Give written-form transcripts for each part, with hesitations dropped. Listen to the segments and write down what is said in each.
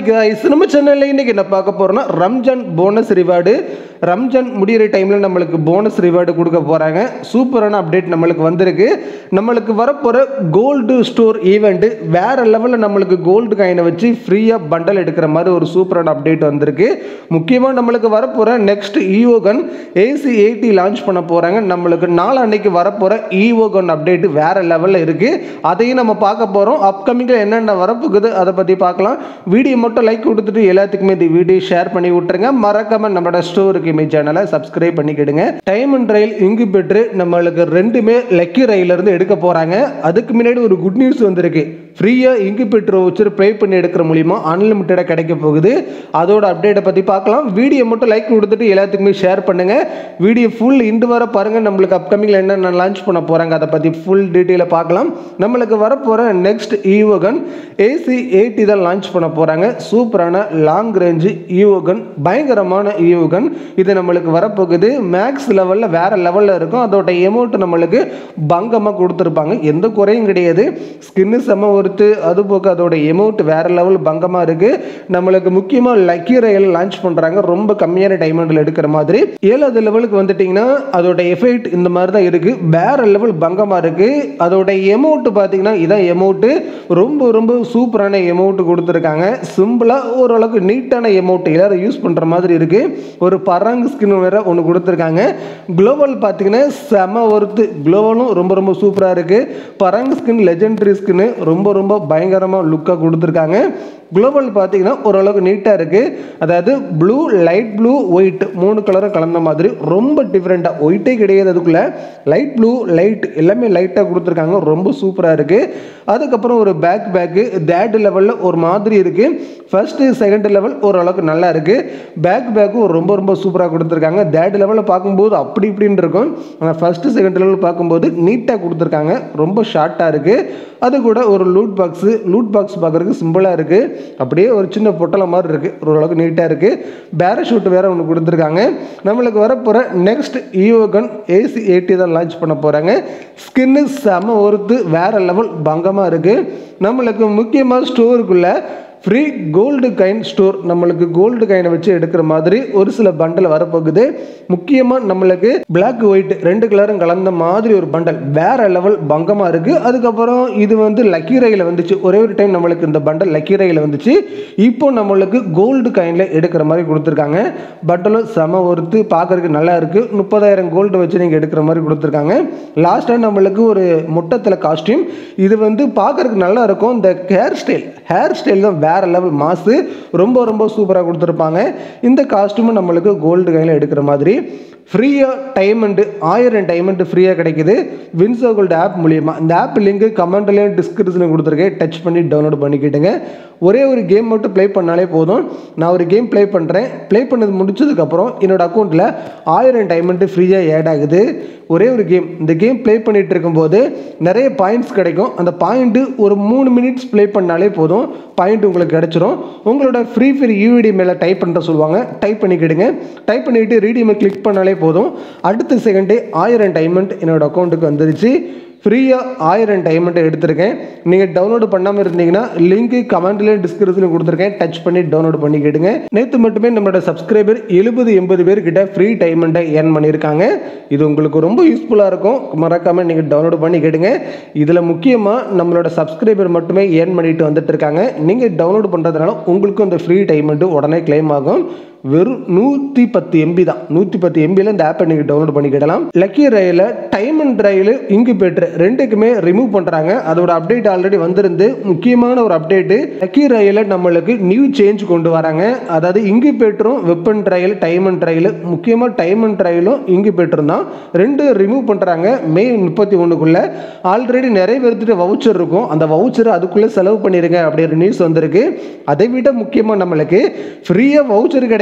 guys, நம்ம சேனல்ல இன்னைக்கு என்ன பார்க்க போறோம்னா ரம்ஜான் போனஸ் ரிவார்டு. ரம்ஜான் முடியிற டைம்ல நம்மளுக்கு போனஸ் ரிவார்டு கொடுக்க போறாங்க. சூப்பரான அப்டேட் நம்மளுக்கு வந்திருக்கு. நம்மளுக்கு வரப்போற கோல்டு ஸ்டோர் ஈவென்ட் வேற லெவல்ல நம்மளுக்கு கோல்டு காயினை வச்சு ஃப்ரீயா பண்டல் எடுக்கிற மாதிரி ஒரு சூப்பரான அப்டேட் வந்திருக்கு. முக்கியமா நம்மளுக்கு வரப்போற நெக்ஸ்ட் ஈவோகன் AC80 லான்ச் பண்ண போறாங்க. நம்மளுக்கு நாளைக்கு வரப்போற ஈவோகன் அப்டேட் வேற லெவல்ல இருக்கு. அதையும் நம்ம பார்க்க போறோம். அப்கமிங்ல என்னென்ன வரப்போகுது அதை பத்தி பார்க்கலாம். வீடியோ மட்டும் லைக் கொடுத்துட்டு எல்லாத்துக்குமே இந்த வீடியோ ஷேர் பண்ணி விட்டுருங்க. மறக்காம நம்மளோட ஸ்டோருக்கு சேனலை சப்ஸ்கிரைப் பண்ணிக்கிடுங்க. Time and royale incubator நம்மளுக்கு ரெண்டுமே லக்கி ரயில இருந்து எடுக்க போறாங்க. அதுக்கு முன்னாடி ஒரு குட் நியூஸ் வந்திருக்கு. ஃப்ரீயா இங்கு பெற்று வச்சு ப்ளே பண்ணி எடுக்கிற மூலியமா அன்லிமிட்டடா கிடைக்க போகுது. அதோட அப்டேட்டை பத்தி பார்க்கலாம். வீடியோ மட்டும் லைக் கொடுத்துட்டு எல்லாத்துக்குமே ஷேர் பண்ணுங்க. வீடியோ ஃபுல் இண்டு வர பாருங்க. நம்மளுக்கு அப்கமிங்ல என்னென்ன லான்ச் பண்ண போறாங்க அதை பத்தி ஃபுல் டீட்டெயில பார்க்கலாம். நம்மளுக்கு வரப்போற நெக்ஸ்ட் ஈவோகன் AC80 தான் லான்ச் பண்ண போறாங்க. சூப்பரான லாங் ரேஞ்ச் ஈவோகன், பயங்கரமான ஈவோகன். இது நம்மளுக்கு வரப்போகுது. மேக்ஸ் லெவல்ல வேற லெவல்ல இருக்கும். அதோட எமௌண்ட் நம்மளுக்கு பங்கமா கொடுத்துருப்பாங்க. எந்த குறையும் கிடையாது. ஸ்கின்னு செம ஒருத்து. அது போக அதோட எமௌண்ட் வேற லெவல் பங்கமா இருக்கு. நம்மளுக்கு முக்கியமா லக்கி ரயில் லான்ச் பண்றாங்க. ரொம்ப கம்மியான டைமண்ட்ல எடுக்கிற மாதிரி. 7வது லெவலுக்கு வந்துட்டீங்கன்னா அதோட எஃபெக்ட் இந்த மாதிரி தான் இருக்கு. வேற லெவல் பங்கமா இருக்கு. அதோட எமௌண்ட் பாத்தீங்கன்னா இதான் எமௌண்ட். ரொம்ப ரொம்ப சூப்பரான எமௌண்ட் கொடுத்துருக்காங்க. சிம்பிளா ஓரளவுக்கு நீட்டான எமௌண்ட் எல்லாரும் யூஸ் பண்ற மாதிரி இருக்கு. ஒரு பரங்கு ஸ்கின் வேற ஒன்று கொடுத்துருக்காங்க. குளோபல் பார்த்தீங்கன்னா செம ஒர்த்து. குளோபலும் ரொம்ப ரொம்ப சூப்பராக இருக்கு. பரங்கு ஸ்கின் லெஜெண்டரி ஸ்கின் ரொம்ப ரொம்ப பயங்கரமாக லுக்காக கொடுத்துருக்காங்க. குளோபல் பார்த்தீங்கன்னா ஓரளவுக்கு நீட்டாக இருக்குது. அதாவது ப்ளூ, லைட் ப்ளூ, ஒயிட் 3 கலரும் கலந்த மாதிரி ரொம்ப டிஃப்ரெண்ட்டாக. ஒயிட்டே கிடையாது, அதுக்குள்ளே லைட் ப்ளூ, லைட் எல்லாமே லைட்டாக கொடுத்துருக்காங்க. ரொம்ப சூப்பராக இருக்குது. அதுக்கப்புறம் ஒரு பேக்கு தேர்ட் லெவலில் ஒரு மாதிரி இருக்குது. ஃபர்ஸ்ட் செகண்ட் லெவல் ஓரளவுக்கு நல்லா இருக்குது. பேக்கும் ரொம்ப ரொம்ப சூப்பராக கொடுத்துருக்காங்க. தேர்ட் லெவலில் பார்க்கும்போது அப்படி இப்படின்னு இருக்கும். ஆனால் ஃபர்ஸ்ட் செகண்ட் லெவல் பார்க்கும்போது நீட்டாக கொடுத்துருக்காங்க. ரொம்ப ஷார்ட்டாக இருக்குது. அது கூட ஒரு லூட் பாக்ஸ் பார்க்குறதுக்கு சிம்பிளாக இருக்குது. அப்படியே ஒரு சின்ன பொட்டலை மாதிரி இருக்குது. ஓரளவுக்கு நீட்டாக இருக்குது. பேராஷூட் வேற ஒன்று கொடுத்துருக்காங்க. நம்மளுக்கு வரப்போகிற நெக்ஸ்ட் ஈவோகன் AC80 தான் லான்ச் பண்ண போகிறாங்க. ஸ்கின்னு செம ஒருத்து. வேற லெவல் பங்கமாக இருக்குது. நம்மளுக்கு முக்கியமாக ஸ்டோருக்குள்ள ஃப்ரீ கோல்டு காயின் ஸ்டோர். நம்மளுக்கு கோல்டு காயினை வச்சு எடுக்கிற மாதிரி ஒரு சில பண்டல் வரப்போகுது. முக்கியமாக நம்மளுக்கு பிளாக் ஒயிட் 2 கலரும் கலந்த மாதிரி ஒரு பண்டல் வேற லெவல் பங்கமாக இருக்குது. அதுக்கப்புறம் இது வந்து லக்கி ரயில வந்துச்சு. ஒரே ஒரு டைம் நம்மளுக்கு இந்த பண்டல் லக்கி ரயில வந்துச்சு. இப்போ நம்மளுக்கு கோல்டு காயினில் எடுக்கிற மாதிரி கொடுத்துருக்காங்க. பண்டலும் செம ஒருத்து. பார்க்கறதுக்கு நல்லா இருக்குது. 30,000 கோல்டு வச்சு நீங்கள் எடுக்கிற மாதிரி கொடுத்துருக்காங்க. லாஸ்ட்டாக நம்மளுக்கு ஒரு முட்டத்தில் காஸ்டியூம். இது வந்து பார்க்கறதுக்கு நல்லா இருக்கும். இந்த ஹேர் ஸ்டைல் தான் வேற லெவல் மாசு. ரொம்ப ரொம்ப சூப்பராக கொடுத்துருப்பாங்க. இந்த காஸ்டியூம் நம்மளுக்கு கோல்டு கையில் எடுக்கிற மாதிரி ஃப்ரீயா டைமண்ட் 1000 டைமண்ட் ஃப்ரீயாக கிடைக்குது வின்சோ கோல்டு ஆப் மூலியமாக. இந்த ஆப் லிங்க் கமெண்ட்லையும் டிஸ்கிரிப்ஷன்லையும் கொடுத்துருக்கேன். டச் பண்ணி டவுன்லோட் பண்ணிக்கிட்டுங்க. ஒரே ஒரு கேம் மட்டும் ப்ளே பண்ணாலே போதும். நான் ஒரு கேம் ப்ளே பண்ணுறேன். ப்ளே பண்ணது முடிச்சதுக்கப்புறம் என்னோட அக்கௌண்ட்டில் 1000 டைமண்ட் ஃப்ரீயாக ஆட் ஆகுது. ஒரே ஒரு கேம். இந்த கேம் ப்ளே பண்ணிட்டு இருக்கும்போது நிறைய பாயிண்ட்ஸ் கிடைக்கும். அந்த பாயிண்ட்டு ஒரு 3 மினிட்ஸ் ப்ளே பண்ணாலே போதும். பாயிண்ட் உங்களுக்கு கிடைச்சிரும். உங்களோட ஃப்ரீ ஃபயர் UID மேலே டைப் பண்ணுற சொல்லுவாங்க. டைப் பண்ணிக்கிடுங்க. டைப் பண்ணிவிட்டு ரீடிமை கிளிக் பண்ணாலே போதும். அடுத்த செகண்டே 1000 டைமண்ட் என்னோட அக்கௌண்ட்டுக்கு வந்துருச்சு. ஃப்ரீயாக 1000 டைமண்ட் எடுத்திருக்கேன். நீங்கள் டவுன்லோடு பண்ணாமல் இருந்தீங்கன்னா லிங்க் கமெண்ட்லேயும் டிஸ்கிரிப்ஷனில் கொடுத்துருக்கேன். டச் பண்ணி டவுன்லோட் பண்ணிக்கிடுங்க. நேற்று மட்டுமே நம்மளோட சப்ஸ்கிரைபர் 70-80 பேர்கிட்ட ஃப்ரீ டைமண்ட்டை ஏர்ன் பண்ணியிருக்காங்க. இது உங்களுக்கு ரொம்ப யூஸ்ஃபுல்லாக இருக்கும். மறக்காமல் நீங்கள் டவுன்லோடு பண்ணிக்கிடுங்க. இதில் முக்கியமாக நம்மளோட சப்ஸ்கிரைபர் மட்டுமே ஏர்ன் பண்ணிட்டு வந்துட்டு இருக்காங்க. நீங்கள் டவுன்லோடு பண்ணுறதுனால உங்களுக்கும் இந்த ஃப்ரீ டைமண்ட்டு உடனே கிளைம் ஆகும். வெறும் 110 MB தான். 110 MBல இந்த ஆப்பை நீங்கள் டவுன்லோட் பண்ணிக்கிடலாம். Lucky royale time and royale incubator ரெண்டுக்குமே ரிமூவ் பண்ணுறாங்க. அதோட அப்டேட் ஆல்ரெடி வந்திருந்து. முக்கியமான ஒரு அப்டேட்டு லக்கி ரயில நம்மளுக்கு நியூ சேஞ்ச் கொண்டு வராங்க. அதாவது இங்கு பெற்றும் weapon royale, time and royale, முக்கியமாக டைம் அண்ட் ரயிலும் இங்கு பெற்றும் தான் 2 ரிமூவ் பண்ணுறாங்க. மே 31க்குள்ள. ஆல்ரெடி நிறைய பேர்த்துட்டு வவுச்சர் இருக்கும். அந்த வவுச்சரை அதுக்குள்ளே செலவு பண்ணிடுங்க அப்படின்ற நியூஸ் வந்திருக்கு. அதை விட முக்கியமாக நம்மளுக்கு ஃப்ரீயாக வவுச்சர் கிடைக்கும்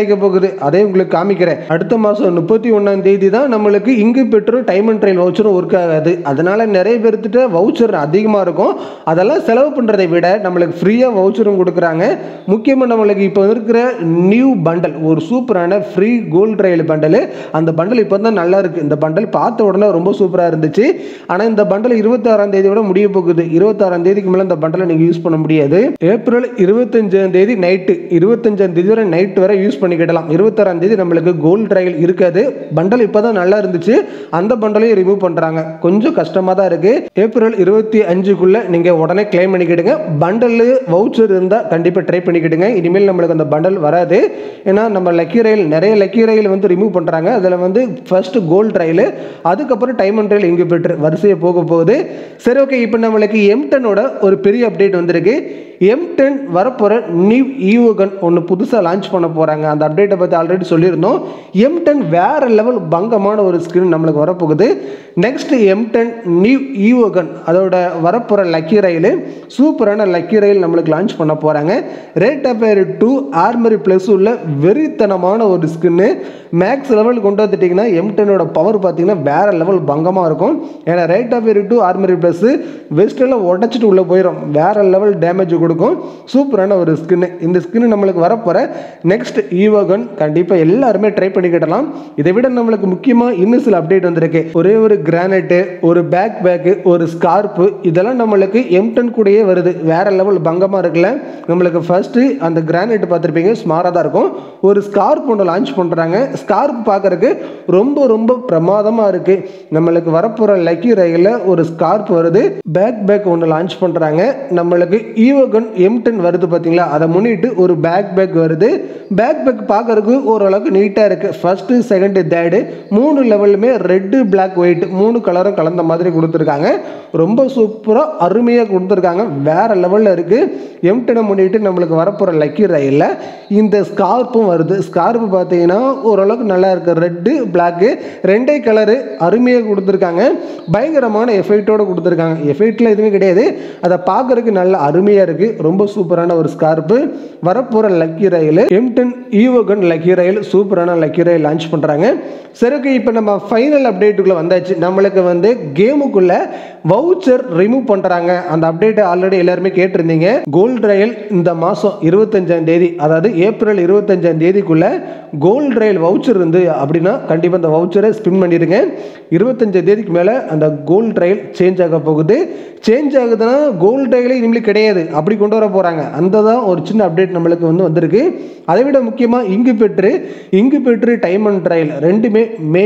கிடைக்க போகுது, அதை உங்களுக்கு காமிக்கிறேன். அடுத்த மாதம் 31ஆம் தேதி தான் நம்மளுக்கு incubator time and trial வவுச்சரும் ஒர்க் ஆகாது. அதனால நிறைய பேர்த்திட்ட வவுச்சர் அதிகமாக இருக்கும். அதெல்லாம் செலவு பண்ணுறதை விட நம்மளுக்கு ஃப்ரீயாக வவுச்சரும் கொடுக்குறாங்க. முக்கியமாக நம்மளுக்கு இப்போ இருக்கிற நியூ பண்டல், ஒரு சூப்பரான ஃப்ரீ கோல்டு ட்ரையல் பண்டல். அந்த பண்டல் இப்போ தான் நல்லா இருக்குது. இந்த பண்டல் பார்த்த உடனே ரொம்ப சூப்பராக இருந்துச்சு. ஆனால் இந்த பண்டல் 26ஆம் தேதியோட முடிய போகுது. 26ஆம் தேதிக்கு மேலே இந்த பண்டலை நீங்கள் யூஸ் பண்ண முடியாது. ஏப்ரல் 25ஆம் தேதி நைட்டு, 25ஆம் தேதி வரை நைட் வரை யூஸ் பண்ணிக்கிடலாம். 26ஆம் தேதி நம்மளுக்கு கோல்டு ட்ரையல் இருக்காது. பண்டல் இப்போ தான் நல்லா இருந்துச்சு, அந்த பண்டலையும் ரிமூவ் பண்ணுறாங்க. கொஞ்சம் கஷ்டமாக தான் இருக்குது. ஏப்ரல் 25க்குள்ளே நீங்கள் உடனே கிளைம் பண்ணிக்கிடுங்க. பண்டல் வவுச்சர் இருந்தால் கண்டிப்பாக ட்ரை பண்ணிக்கிடுங்க. இனிமேல் நம்மளுக்கு அந்த பண்டல் வராது. ஏன்னா நம்ம லக்கி ரயில், நிறைய லக்கி ரயில் வந்து ரிமூவ் பண்ணுறாங்க. அதில் வந்து ஃபர்ஸ்ட் கோல்டு ட்ரையல், அதுக்கப்புறம் time and trial incubator வரிசையை போக போகுது. சரி, ஓகே. இப்போ நம்மளுக்கு M10ஓட ஒரு பெரிய அப்டேட் வந்திருக்கு. M10 வரப்போகிற நியூ ஈவோ கன் ஒன்று புதுசாக லான்ச் பண்ண போகிறாங்க. அந்த அப்டேட்டை பற்றி ஆல்ரெடி சொல்லியிருந்தோம். M10 வேறு லெவல் பங்கமான ஒரு ஸ்கின் நம்மளுக்கு வரப்போகுது. நெக்ஸ்ட் M10 நியூ ஈவோ கன், அதோட வரப்போகிற லக்கி ரயில், சூப்பரான லக்கி ரயில் நம்மளுக்கு லான்ச் பண்ண போகிறாங்க. Rate of fire 2 armoury plus உள்ள வெறித்தனமான ஒரு ஸ்கின்னு. மேக்ஸ் லெவல் கொண்டு வந்துட்டிங்கன்னா M10ஓட பவர் பார்த்தீங்கன்னா வேறு லெவல் பங்கமாக இருக்கும். ஏன்னா rate of fire 2 armoury plus வெஸ்டெல்லாம் உடச்சிட்டு உள்ளே போயிடும், வேறு லெவல் டேமேஜ் கொடுக்கும். சூப்பரான ஒரு ஸ்கின்னு. இந்த ஸ்கின்னு நம்மளுக்கு வரப்போகிற நெக்ஸ்ட் ஈவோ கன் கண்டிப்பாக எல்லாருமே ட்ரை பண்ணிக்கிடலாம். இதை விட நம்மளுக்கு முக்கியமாக இன்னும் சில அப்டேட் வந்திருக்கு. ஒரே ஒரு கிரானைட்டு, ஒரு பேக்கு, ஒரு ஸ்கார்ப்பு, இதெல்லாம் நம்மளுக்கு M10 கூடயே வருது. வேறு லெவல் பங்கமாக இருக்குல்ல. நம்மளுக்கு ஃபர்ஸ்ட்டு அந்த கிரானைட் பார்த்துருப்பீங்க, ஸ்மாராக தான் இருக்கும். ஒரு ஸ்கார்ப் ஒன்று லான்ச் பண்ணுறாங்க. ஸ்கார்ப் பார்க்குறதுக்கு ரொம்ப ரொம்ப பிரமாதமாக இருக்குது. நம்மளுக்கு வரப்போகிற லக்கி ரயிலில் ஒரு ஸ்கார்ப் வருது. பேக் ஒன்று லான்ச் பண்ணுறாங்க. நம்மளுக்கு ஈவோ கன் M10 வருது பார்த்தீங்களா, அதை முன்னிட்டு ஒரு பேக் வருது. பேக் பார்க்கறதுக்கு ஓரளவுக்கு நீட்டாக இருக்குது. ஃபர்ஸ்ட்டு, செகண்டு, தேர்டு 3 லெவலுமே ரெட்டு, பிளாக், ஒயிட் 3 கலரும் கலந்த மாதிரி கொடுத்துருக்காங்க. ரொம்ப சூப்பராக அருமையாக கொடுத்துருக்காங்க. வேறு லெவலில் இருக்குது. M10 முன்னிட்டு நம்மளுக்கு வரப்போகிற லக்கி ரயிலில் இந்த ஸ்கார்ப்பும் வருது. ஸ்கார்ப்பு பார்த்தீங்கன்னா ஓரளவுக்கு நல்லா இருக்குது. ரெட்டு, பிளாக்கு ரெண்டே கலரு அருமையாக கொடுத்துருக்காங்க. பயங்கரமான எஃபெக்டோடு கொடுத்துருக்காங்க. எஃபெக்டில் எதுவுமே கிடையாது, அதை பார்க்கறதுக்கு நல்ல அருமையாக இருக்குது. ரொம்ப சூப்பரான ஒரு ஸ்கார்ப்பு. வரப்போகிற லக்கி ரயில் M10 ஈவோ கன் லக்கி ரயில், சூப்பரான லக்கி ரயில் லான்ச் பண்ணுறாங்க. சரி, ஓகே. இப்போ நம்ம ஃபைனல் அப்டேட்டுக்குள்ளே வந்தாச்சு. நம்மளுக்கு வந்து கேமுக்குள்ளே வவுச்சர் ரிமூவ் பண்ணுறாங்க. அந்த அப்டேட்டை ஆல்ரெடி எல்லாருமே கேட்டிருந்தீங்க. கோல்டு ரயில் இந்த மாதம் 25ஆம் தேதி, அதாவது ஏப்ரல் 25ஆம் தேதிக்குள்ளே கோல்டு ரயில் வவுச்சர் இருந்து அப்படின்னா கண்டிப்பாக அந்த வவுச்சரை ஸ்பின் பண்ணிடுங்க. 25ஆம் தேதிக்கு மேலே அந்த கோல்டு ரயில் சேஞ்ச் ஆக போகுது. சேஞ்ச் ஆகுதுன்னா கோல்டு ரயிலே இனிமேல் கிடையாது, அப்படி கொண்டு வர போகிறாங்க. அந்த தான் ஒரு சின்ன அப்டேட் நம்மளுக்கு வந்து வந்திருக்கு. அதை விட முக்கியமாக இங்கு பெற்று டைம் அண்ட் ட்ரையல் ரெண்டுமே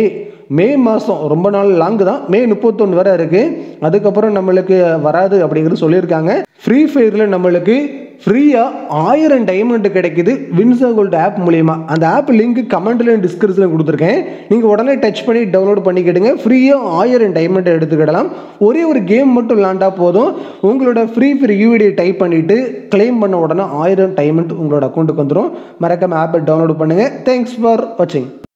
மே மாதம், ரொம்ப நாள் லாங்கு தான், மே 31 வரை இருக்குது. அதுக்கப்புறம் நம்மளுக்கு வராது அப்படிங்கிறது சொல்லியிருக்காங்க. ஃப்ரீ ஃபயரில் நம்மளுக்கு ஃப்ரீயாக 1000 டைமண்ட் கிடைக்குது வின்சா கோல்டு ஆப் மூலிமா. அந்த ஆப் லிங்க் கமெண்ட்ல டிஸ்கிரிப்ஷனில் கொடுத்துருக்கேன். நீங்கள் உடனே டச் பண்ணி டவுன்லோட் பண்ணிக்கிடுங்க. ஃப்ரீயாக 1000 டைமண்ட் எடுத்துக்கிடலாம். ஒரே ஒரு கேம் மட்டும் விளாண்டா போதும். உங்களோட ஃப்ரீ யூஐடி டைப் பண்ணிவிட்டு கிளைம் பண்ண உடனே 1000 டைமண்ட் உங்களோட அக்கௌண்ட்டுக்கு வந்துடும். மறக்காம ஆப்பை டவுன்லோட் பண்ணுங்கள். தேங்க்ஸ் ஃபார் வாட்சிங்.